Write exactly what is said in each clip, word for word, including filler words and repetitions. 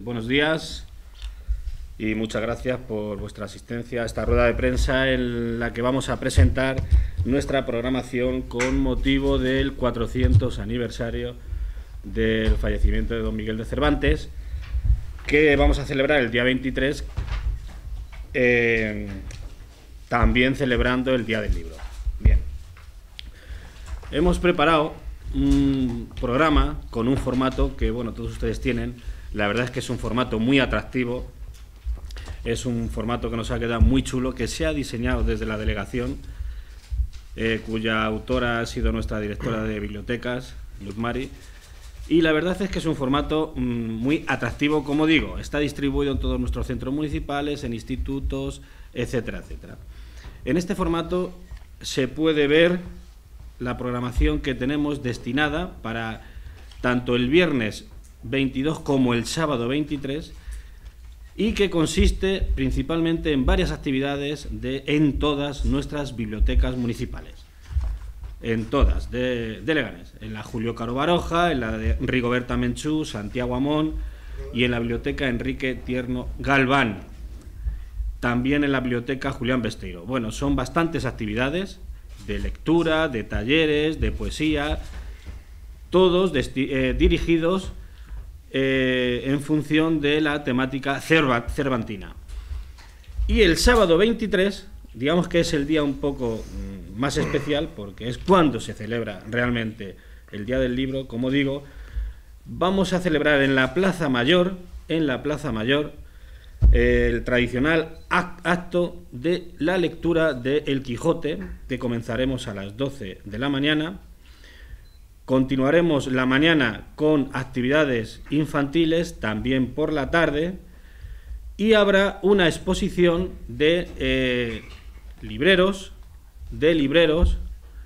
Buenos días y muchas gracias por vuestra asistencia a esta rueda de prensa en la que vamos a presentar nuestra programación con motivo del cuatrocientos aniversario del fallecimiento de don Miguel de Cervantes, que vamos a celebrar el día veintitrés, eh, también celebrando el Día del Libro. Bien, hemos preparado un programa con un formato que, bueno, todos ustedes tienen. La verdad es que es un formato muy atractivo, es un formato que nos ha quedado muy chulo, que se ha diseñado desde la delegación, eh, cuya autora ha sido nuestra directora de bibliotecas, Luz Mari, y la verdad es que es un formato mmm, muy atractivo, como digo, está distribuido en todos nuestros centros municipales, en institutos, etcétera, etcétera. En este formato se puede ver la programación que tenemos destinada para tanto el viernes veintidós como el sábado veintitrés, y que consiste principalmente en varias actividades de, en todas nuestras bibliotecas municipales, en todas, de, de Leganés, en la Julio Caro Baroja, en la de Rigoberta Menchú, Santiago Amón y en la biblioteca Enrique Tierno Galván, también en la biblioteca Julián Besteiro. Bueno, son bastantes actividades de lectura, de talleres, de poesía, todos eh, dirigidos Eh, en función de la temática cervantina. Y el sábado veintitrés, digamos que es el día un poco mm, más especial, porque es cuando se celebra realmente el Día del Libro, como digo, vamos a celebrar en la Plaza Mayor, en la Plaza Mayor, eh, el tradicional acto de la lectura de El Quijote, que comenzaremos a las doce de la mañana. Continuaremos la mañana con actividades infantiles, también por la tarde, y habrá una exposición de eh, libreros, de libreros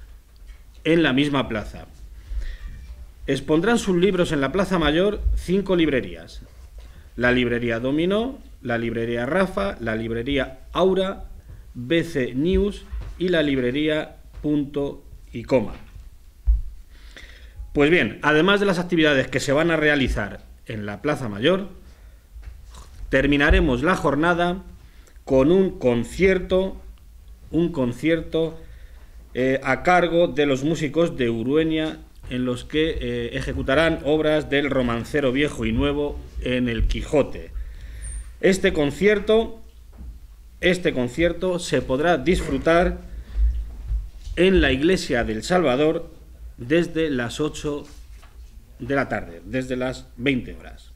en la misma plaza. Expondrán sus libros en la Plaza Mayor cinco librerías: la librería Dominó, la librería Rafa, la librería Aura, B C News y la librería Punto y Coma. Pues bien, además de las actividades que se van a realizar en la Plaza Mayor, terminaremos la jornada con un concierto, un concierto eh, a cargo de los músicos de Urueña, en los que eh, ejecutarán obras del romancero viejo y nuevo en El Quijote. Este concierto, este concierto se podrá disfrutar en la Iglesia del Salvador desde las ocho de la tarde, desde las veinte horas.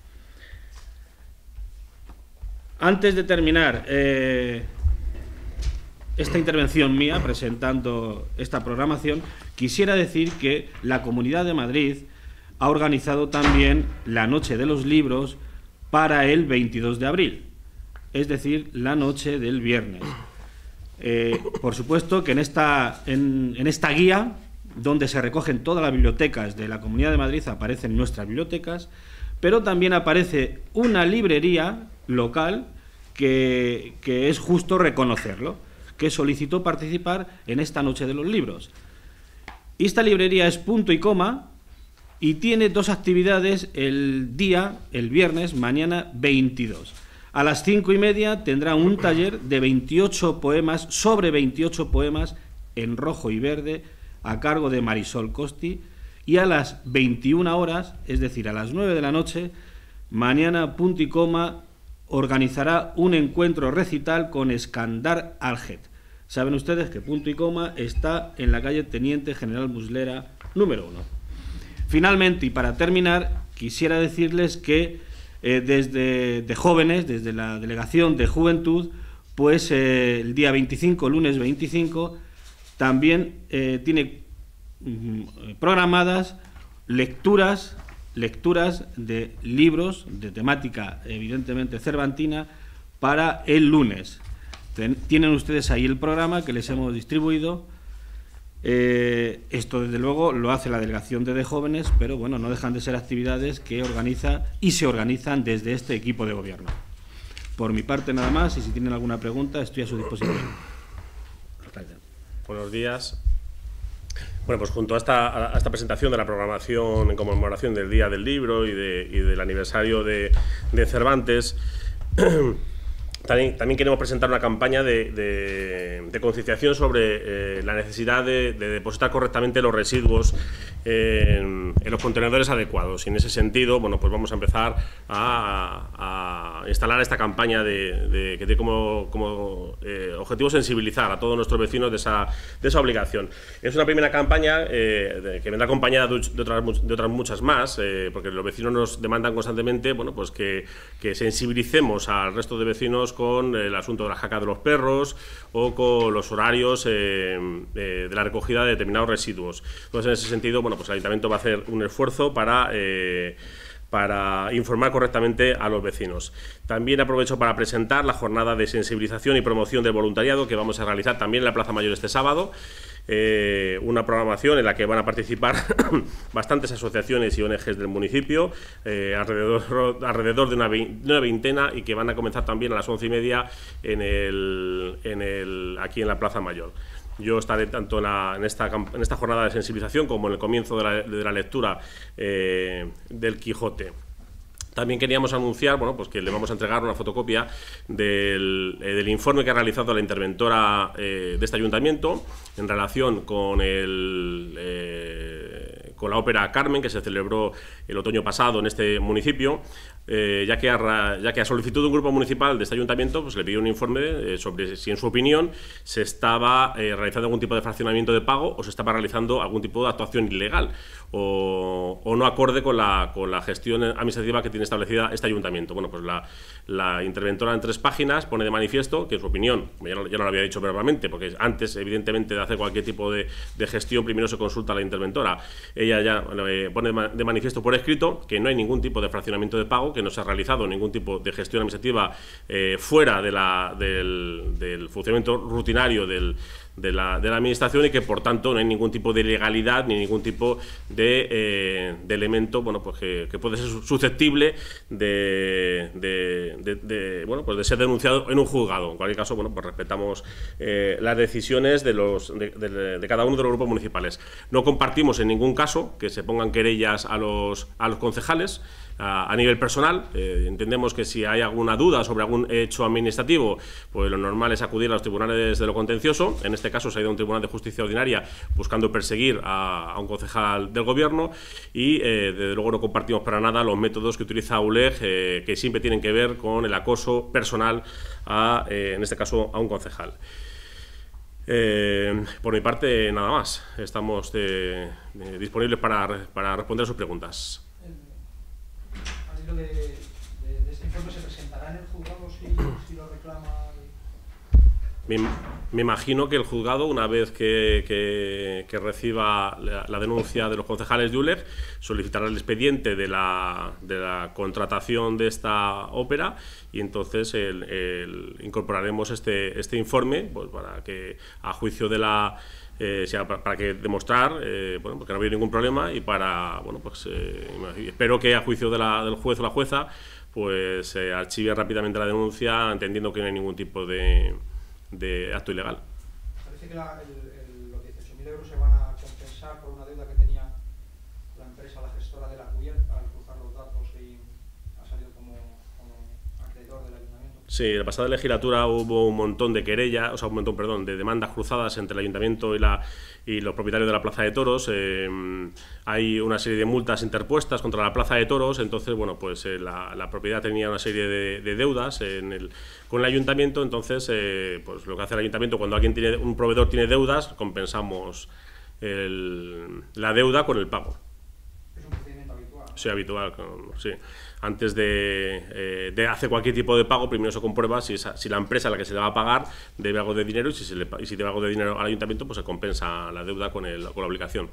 Antes de terminar eh, esta intervención mía presentando esta programación, quisiera decir que la Comunidad de Madrid ha organizado también la Noche de los Libros para el veintidós de abril, es decir, la noche del viernes. Eh, por supuesto que en esta, en, en esta guía, donde se recogen todas las bibliotecas de la Comunidad de Madrid, aparecen nuestras bibliotecas, pero también aparece una librería local que, que es justo reconocerlo, que solicitó participar en esta Noche de los Libros. Esta librería es Punto y Coma y tiene dos actividades el día, el viernes, mañana veintidós. A las cinco y media tendrá un taller de veintiocho poemas, sobre veintiocho poemas en rojo y verde, a cargo de Marisol Costi, y a las veintiuna horas, es decir, a las nueve de la noche, mañana Punto y Coma organizará un encuentro recital con Eskandar Alget. Saben ustedes que Punto y Coma está en la calle Teniente General Muslera número uno. Finalmente, y para terminar, quisiera decirles que eh, desde de jóvenes, desde la Delegación de Juventud, pues eh, el día veinticinco, lunes veinticinco, también eh, tiene mm, programadas lecturas, lecturas de libros de temática evidentemente cervantina para el lunes. Ten, tienen ustedes ahí el programa que les hemos distribuido. Eh, esto desde luego lo hace la Delegación de, de Jóvenes, pero bueno, no dejan de ser actividades que organiza y se organizan desde este equipo de gobierno. Por mi parte nada más, y si tienen alguna pregunta estoy a su disposición. Buenos días. Bueno, pues junto a esta, a esta presentación de la programación en conmemoración del Día del Libro y, de, y del aniversario de, de Cervantes, también, también queremos presentar una campaña de, de, de concienciación sobre eh, la necesidad de, de depositar correctamente los residuos en, en los contenedores adecuados. Y en ese sentido, bueno, pues vamos a empezar a, a instalar esta campaña de, de, que tiene como, como eh, objetivo sensibilizar a todos nuestros vecinos de esa, de esa obligación. Es una primera campaña eh, de, que vendrá acompañada de, de, otras, de otras muchas más, eh, porque los vecinos nos demandan constantemente, bueno, pues que, que sensibilicemos al resto de vecinos con el asunto de la jaca de los perros o con los horarios eh, de, de la recogida de determinados residuos. Entonces, en ese sentido, bueno, pues el Ayuntamiento va a hacer un esfuerzo para, eh, para informar correctamente a los vecinos. También aprovecho para presentar la jornada de sensibilización y promoción del voluntariado que vamos a realizar también en la Plaza Mayor este sábado. Eh, una programación en la que van a participar bastantes asociaciones y O N Ges del municipio, eh, alrededor, alrededor de, una de una veintena, y que van a comenzar también a las once y media en el, en el, aquí en la Plaza Mayor. Yo estaré tanto en, la, en, esta, en esta jornada de sensibilización como en el comienzo de la, de la lectura eh, del Quijote. También queríamos anunciar, bueno, pues que le vamos a entregar una fotocopia del, eh, del informe que ha realizado la interventora eh, de este ayuntamiento en relación con, el, eh, con la ópera Carmen, que se celebró el otoño pasado en este municipio. Eh, ya, que a, ya que a solicitud de un grupo municipal de este ayuntamiento, pues le pidió un informe eh, sobre si en su opinión se estaba eh, realizando algún tipo de fraccionamiento de pago o se estaba realizando algún tipo de actuación ilegal o, o no acorde con la, con la gestión administrativa que tiene establecida este ayuntamiento. Bueno, pues la, la interventora en tres páginas pone de manifiesto que en su opinión, ya no, ya no lo había dicho verbalmente, porque antes evidentemente de hacer cualquier tipo de, de gestión primero se consulta a la interventora, ella ya eh, pone de manifiesto por escrito que no hay ningún tipo de fraccionamiento de pago, que no se ha realizado ningún tipo de gestión administrativa eh, fuera de la, del, del funcionamiento rutinario del, de, la, de la administración, y que por tanto no hay ningún tipo de ilegalidad ni ningún tipo de, eh, de elemento, bueno, pues que, que puede ser susceptible de, de, de, de, bueno, pues de ser denunciado en un juzgado. En cualquier caso, bueno, pues respetamos eh, las decisiones de, los, de, de, de cada uno de los grupos municipales. No compartimos en ningún caso que se pongan querellas a los, a los concejales. A, a nivel personal, eh, entendemos que si hay alguna duda sobre algún hecho administrativo, pues lo normal es acudir a los tribunales de lo contencioso. En este caso se ha ido a un tribunal de justicia ordinaria buscando perseguir a, a un concejal del gobierno, y eh, desde luego no compartimos para nada los métodos que utiliza U L E G, eh, que siempre tienen que ver con el acoso personal a, eh, en este caso, a un concejal. Eh, por mi parte, nada más. Estamos de, de, disponibles para, para responder a sus preguntas. De, de, de este informe se presentará en el juzgado si, si lo reclama. Me, me imagino que el juzgado, una vez que, que, que reciba la, la denuncia de los concejales de U L E G, solicitará el expediente de la, de la contratación de esta ópera, y entonces el, el, incorporaremos este, este informe, pues, para que, a juicio de la Eh, sea para, para que demostrar eh, bueno, porque no había ningún problema, y para, bueno, pues eh, espero que a juicio de la, del juez o la jueza, pues se eh, archive rápidamente la denuncia, entendiendo que no hay ningún tipo de, de acto ilegal. Parece que la, el, el, los dieciocho mil euros se van a compensar por una deuda que tenía la empresa, la gestora de la cubierta, al cruzar los datos, y ha salido como, como acreedor del ayuntamiento. Sí, en la pasada legislatura hubo un montón de querellas, o sea, un montón, perdón, de demandas cruzadas entre el ayuntamiento y, la, y los propietarios de la Plaza de Toros. Eh, hay una serie de multas interpuestas contra la Plaza de Toros. Entonces, bueno, pues eh, la, la propiedad tenía una serie de, de deudas en el, con el ayuntamiento. Entonces, eh, pues lo que hace el ayuntamiento, cuando alguien tiene, un proveedor tiene deudas, compensamos el, la deuda con el pago. Es un procedimiento habitual, ¿no? Sí, habitual, sí. Antes de, eh, de hacer cualquier tipo de pago, primero se comprueba si, esa, si la empresa a la que se le va a pagar debe algo de dinero, y si, se le, y si debe algo de dinero al ayuntamiento, pues se compensa la deuda con, el, con la obligación.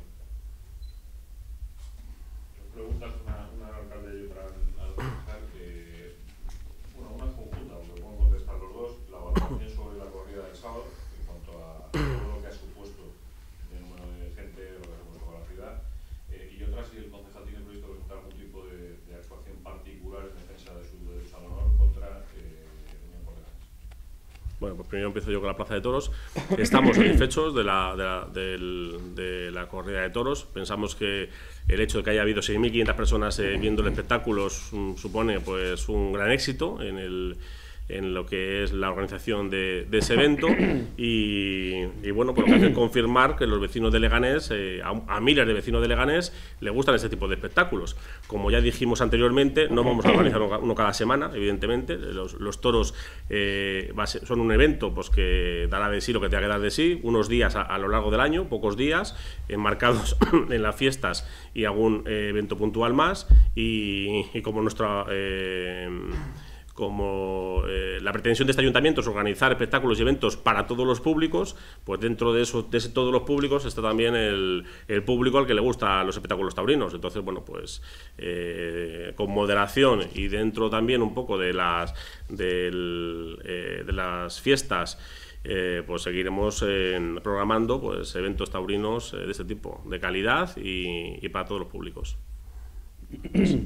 Dos preguntas, una, una al alcalde y otra al concejal. Eh, bueno, una es conjunta, aunque pueden contestar los dos. La valoración sobre la corrida del sábado, en cuanto a todo lo que ha supuesto el número de gente, lo que ha supuesto para la ciudad. Eh, y otra, si el concejal tiene previsto presentar algún tipo de, de actuación particular en defensa de su derecho al honor contra eh, Unión Portuguesa. Bueno, pues primero empiezo yo con la Plaza de Toros. Estamos satisfechos de la, de, la, del, de la corrida de toros. Pensamos que el hecho de que haya habido seis mil quinientas personas eh, viendo el espectáculo um, supone pues un gran éxito en el en lo que es la organización de, de ese evento y, y bueno, pues lo que hace es confirmar que los vecinos de Leganés, eh, a, a miles de vecinos de Leganés, les gustan este tipo de espectáculos. Como ya dijimos anteriormente, no vamos a organizar uno cada semana, evidentemente. Los, los toros eh, va a ser, son un evento pues, que dará de sí lo que tenga que dar de sí, unos días a, a lo largo del año, pocos días, enmarcados en las fiestas y algún eh, evento puntual más y, y como nuestra... Eh, como eh, la pretensión de este ayuntamiento es organizar espectáculos y eventos para todos los públicos, pues dentro de eso, de ese, todos los públicos está también el, el público al que le gustan los espectáculos taurinos. Entonces, bueno, pues eh, con moderación y dentro también un poco de las, del, eh, de las fiestas, eh, pues seguiremos eh, programando pues, eventos taurinos eh, de este tipo, de calidad y, y para todos los públicos. Sí.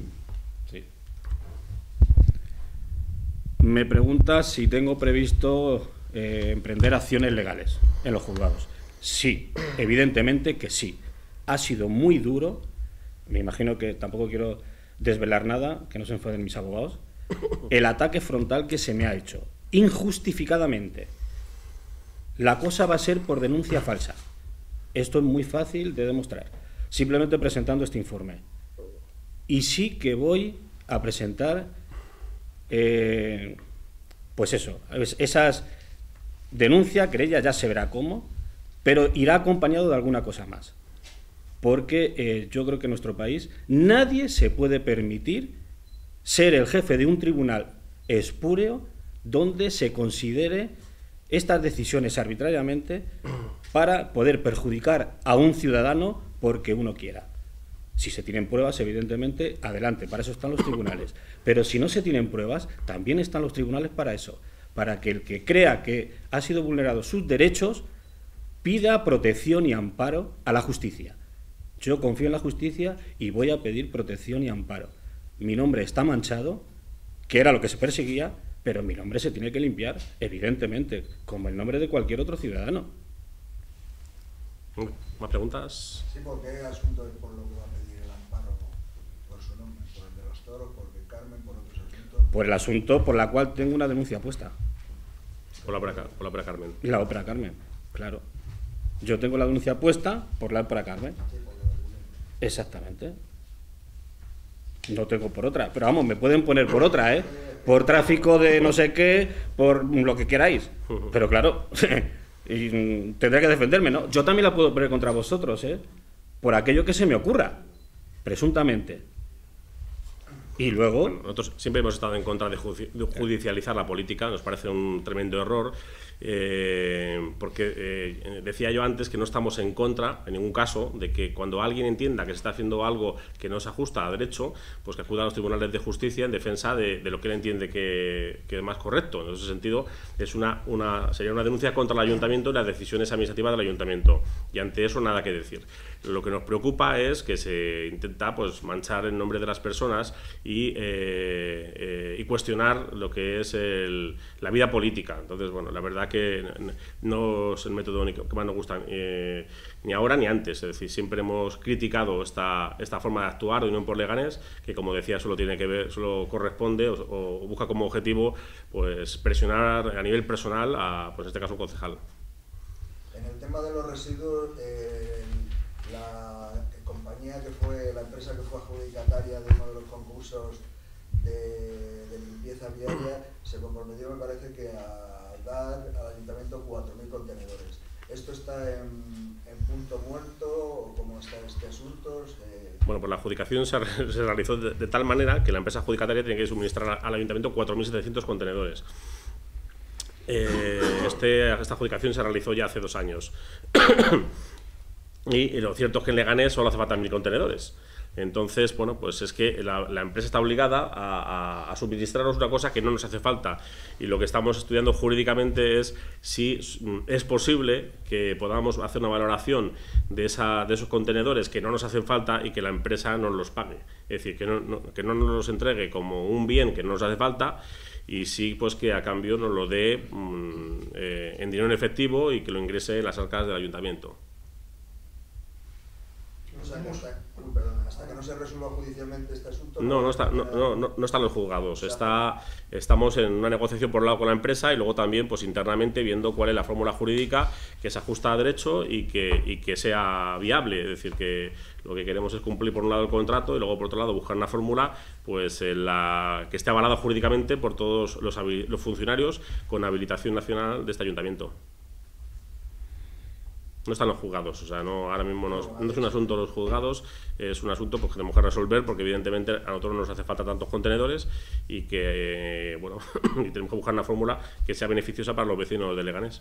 Me pregunta si tengo previsto eh, emprender acciones legales en los juzgados. Sí, evidentemente que sí. Ha sido muy duro, me imagino que tampoco quiero desvelar nada, que no se enfaden mis abogados, el ataque frontal que se me ha hecho, injustificadamente. La cosa va a ser por denuncia falsa. Esto es muy fácil de demostrar, simplemente presentando este informe. Y sí que voy a presentar... Eh, pues eso, esas denuncias, querellas, ya se verá cómo, pero irá acompañado de alguna cosa más, porque eh, yo creo que en nuestro país nadie se puede permitir ser el jefe de un tribunal espúreo donde se considere estas decisiones arbitrariamente para poder perjudicar a un ciudadano porque uno quiera. Si se tienen pruebas, evidentemente, adelante, para eso están los tribunales. Pero si no se tienen pruebas, también están los tribunales para eso, para que el que crea que ha sido vulnerado sus derechos pida protección y amparo a la justicia. Yo confío en la justicia y voy a pedir protección y amparo. Mi nombre está manchado, que era lo que se perseguía, pero mi nombre se tiene que limpiar, evidentemente, como el nombre de cualquier otro ciudadano. ¿Más preguntas? Sí, ¿por qué asunto es por lo que va a pedir el amparo? ¿Por su nombre? ¿Por el de los toros? ¿Por el Carmen? ¿Por otros asuntos? Por el asunto por la cual tengo una denuncia puesta. Por la ópera, por la ópera Carmen. La ópera Carmen, claro. Yo tengo la denuncia puesta por la ópera Carmen. Sí, por lo de Bulén. Exactamente. No tengo por otra. Pero vamos, me pueden poner por otra, ¿eh? Por tráfico de no sé qué, por lo que queráis. Pero claro... Y tendré que defenderme, ¿no? Yo también la puedo poner contra vosotros, ¿eh? Por aquello que se me ocurra, presuntamente. Y luego... Bueno, nosotros siempre hemos estado en contra de judicializar la política, nos parece un tremendo error, eh, porque eh, decía yo antes que no estamos en contra, en ningún caso, de que cuando alguien entienda que se está haciendo algo que no se ajusta a derecho, pues que acuda a los tribunales de justicia en defensa de, de lo que él entiende que, que es más correcto. En ese sentido, es una, una, sería una denuncia contra el ayuntamiento y las decisiones administrativas del ayuntamiento. Y ante eso nada que decir. Lo que nos preocupa es que se intenta pues, manchar el nombre de las personas y, eh, eh, y cuestionar lo que es el, la vida política. Entonces, bueno, la verdad que no es el método que más nos gusta eh, ni ahora ni antes. Es decir, siempre hemos criticado esta, esta forma de actuar de Unión por Leganés, que como decía, solo tiene que ver, solo corresponde o, o busca como objetivo pues presionar a nivel personal a, pues en este caso, un concejal. En el tema de los residuos, eh, la compañía que fue, la empresa que fue adjudicataria de uno de los concursos de, de limpieza viaria se comprometió, me parece, que a dar al ayuntamiento cuatro mil contenedores. ¿Esto está en, en punto muerto o cómo está este asunto? Eh... Bueno, pues la adjudicación se, se realizó de, de tal manera que la empresa adjudicataria tiene que suministrar al ayuntamiento cuatro mil setecientos contenedores. Eh, este, esta adjudicación se realizó ya hace dos años. y, y lo cierto es que en Leganés solo hace falta mil contenedores. Entonces, bueno, pues es que la, la empresa está obligada a, a, a suministrarnos una cosa que no nos hace falta. Y lo que estamos estudiando jurídicamente es si es posible que podamos hacer una valoración de, esa, de esos contenedores que no nos hacen falta y que la empresa nos los pague. Es decir, que no, no, que no nos los entregue como un bien que no nos hace falta y sí pues que a cambio nos lo dé mmm, eh, en dinero en efectivo y que lo ingrese en las arcas del ayuntamiento. O sea, que hasta, uy, perdona, hasta que no se resuelva judicialmente este asunto... No, no, está, no, no, no, no están los juzgados. Está, estamos en una negociación por un lado con la empresa y luego también pues internamente viendo cuál es la fórmula jurídica que se ajusta a derecho y que, y que sea viable. Es decir, que lo que queremos es cumplir por un lado el contrato y luego por otro lado buscar una fórmula pues en la, que esté avalada jurídicamente por todos los, los funcionarios con habilitación nacional de este ayuntamiento. No están los juzgados, o sea, no, ahora mismo no es, no es un asunto de los juzgados, es un asunto pues, que tenemos que resolver porque evidentemente a nosotros no nos hace falta tantos contenedores y que, eh, bueno, y tenemos que buscar una fórmula que sea beneficiosa para los vecinos de Leganés.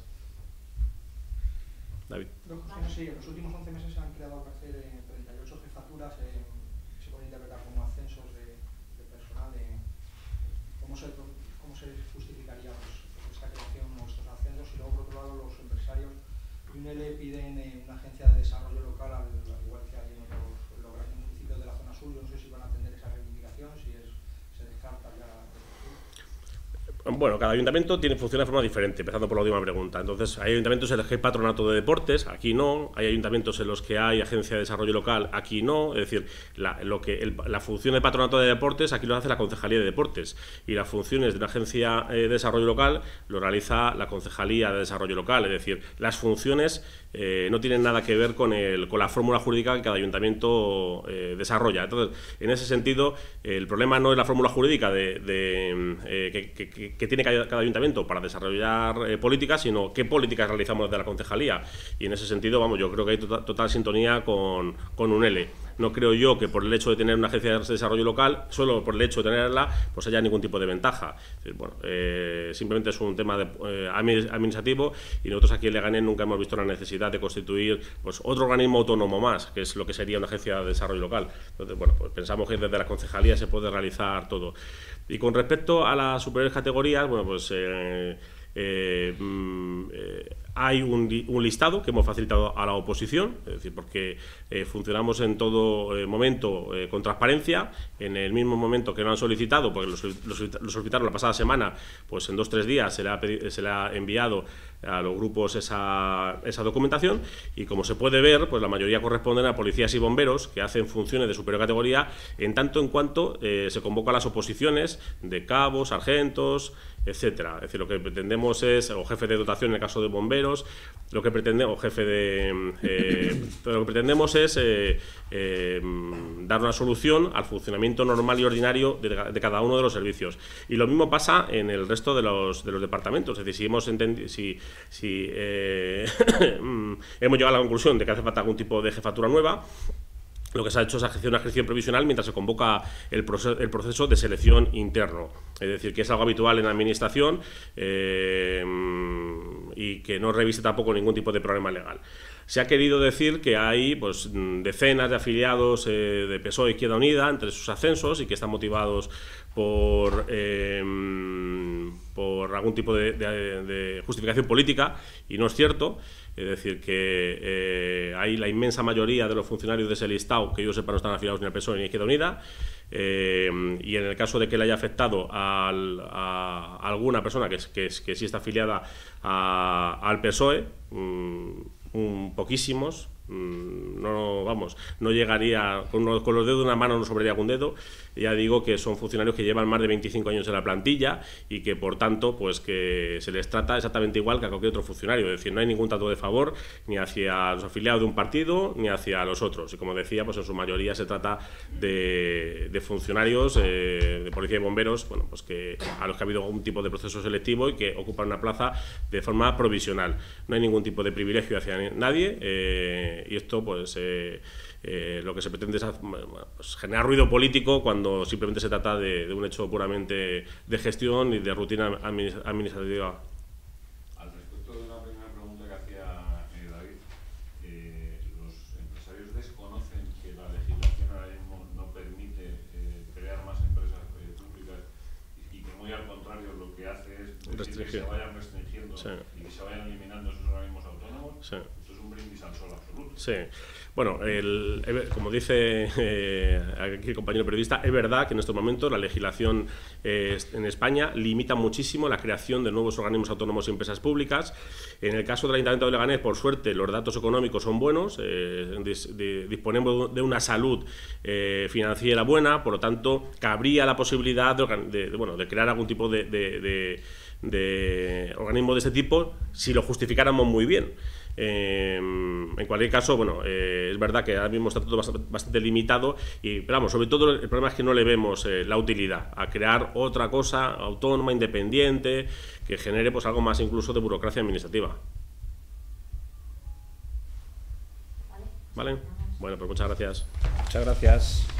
David. Sí, en los últimos once meses se han creado, al parecer, eh, treinta y ocho jefaturas, eh, se pueden interpretar como ascensos de, de personal. Eh, ¿cómo, se, ¿Cómo se justificaría pues, esta creación o estos ascensos? Y luego, por otro lado, los empresarios y un L piden eh, una agencia de desarrollo local, al, al igual que hay en otros los grandes municipios de la zona sur. Yo no sé si van a atender esa reivindicación, si es, se descarta ya. Bueno, cada ayuntamiento tiene funciona de forma diferente, empezando por la última pregunta. Entonces, hay ayuntamientos en los que hay patronato de deportes, aquí no. Hay ayuntamientos en los que hay agencia de desarrollo local, aquí no. Es decir, la, lo que el, la función de patronato de deportes aquí lo hace la Concejalía de Deportes y las funciones de una agencia eh, de desarrollo local lo realiza la Concejalía de Desarrollo Local. Es decir, las funciones eh, no tienen nada que ver con, el, con la fórmula jurídica que cada ayuntamiento eh, desarrolla. Entonces, en ese sentido, eh, el problema no es la fórmula jurídica de, de, eh, que, que, que que tiene cada ayuntamiento para desarrollar eh, políticas, sino qué políticas realizamos desde la concejalía. Y en ese sentido, vamos, yo creo que hay total, total sintonía con, con U N E L E. No creo yo que por el hecho de tener una agencia de desarrollo local, solo por el hecho de tenerla, pues haya ningún tipo de ventaja. Es decir, bueno, eh, simplemente es un tema de, eh, administrativo y nosotros aquí en Leganés nunca hemos visto la necesidad de constituir pues, otro organismo autónomo más, que es lo que sería una agencia de desarrollo local. Entonces, bueno, pues pensamos que desde la concejalía se puede realizar todo. Y con respecto a las superiores categorías, bueno, pues eh, eh, eh, hay un, un listado que hemos facilitado a la oposición, es decir, porque eh, funcionamos en todo eh, momento eh, con transparencia. En el mismo momento que lo han solicitado, porque lo, lo, lo solicitaron la pasada semana, pues en dos o tres días se le, ha pedido, se le ha enviado a los grupos esa, esa documentación y como se puede ver, pues la mayoría corresponden a policías y bomberos que hacen funciones de superior categoría en tanto en cuanto eh, se convoca a las oposiciones de cabos, sargentos, etcétera. Es decir, lo que pretendemos es, o jefe de dotación en el caso de bomberos, lo que pretendemos, o jefe de, eh, lo que pretendemos es eh, eh, dar una solución al funcionamiento normal y ordinario de, de cada uno de los servicios. Y lo mismo pasa en el resto de los, de los departamentos. Es decir, si hemos entendido, si, si eh, hemos llegado a la conclusión de que hace falta algún tipo de jefatura nueva, lo que se ha hecho es hacer una gestión provisional mientras se convoca el proceso, el proceso de selección interno. Es decir, que es algo habitual en la administración eh, y que no reviste tampoco ningún tipo de problema legal. Se ha querido decir que hay pues, decenas de afiliados eh, de P S O E Izquierda Unida entre sus ascensos y que están motivados por, eh, por algún tipo de, de, de justificación política, y no es cierto. Es decir, que eh, hay la inmensa mayoría de los funcionarios de ese listado que yo sepa no están afiliados ni al P S O E ni a Izquierda Unida, eh, y en el caso de que le haya afectado al, a, a alguna persona que, que, que sí está afiliada a, al P S O E, um, un, poquísimos, um, no, vamos, no llegaría, con, con los dedos de una mano no sobraría algún dedo. Ya digo que son funcionarios que llevan más de veinticinco años en la plantilla y que, por tanto, pues que se les trata exactamente igual que a cualquier otro funcionario. Es decir, no hay ningún trato de favor ni hacia los afiliados de un partido ni hacia los otros. Y como decía, pues en su mayoría se trata de, de funcionarios eh, de policía y bomberos, bueno, pues que a los que ha habido algún tipo de proceso selectivo y que ocupan una plaza de forma provisional. No hay ningún tipo de privilegio hacia nadie eh, y esto, pues... Eh, Eh, lo que se pretende es bueno, pues generar ruido político cuando simplemente se trata de, de un hecho puramente de gestión y de rutina administrativa. Al respecto de la primera pregunta que hacía eh, David, eh, los empresarios desconocen que la legislación ahora mismo no permite eh, crear más empresas eh, públicas y que muy al contrario lo que hace es decir que se vayan restringiendo sí. y que se vayan eliminando esos organismos autónomos. Sí. Esto es un un brindis al sol absoluto. Sí. Bueno, el, como dice eh, aquí el compañero periodista, es verdad que en estos momentos la legislación eh, en España limita muchísimo la creación de nuevos organismos autónomos y empresas públicas. En el caso del Ayuntamiento de Leganés, por suerte, los datos económicos son buenos, eh, dis, de, disponemos de una salud eh, financiera buena, por lo tanto, cabría la posibilidad de, de, de, bueno, de crear algún tipo de, de, de, de organismo de ese tipo si lo justificáramos muy bien. Eh, en cualquier caso, bueno, eh, es verdad que ahora mismo está todo bastante, bastante limitado y, pero vamos, sobre todo el problema es que no le vemos eh, la utilidad a crear otra cosa autónoma, independiente, que genere pues algo más incluso de burocracia administrativa. ¿Vale? Bueno, pues muchas gracias. Muchas gracias.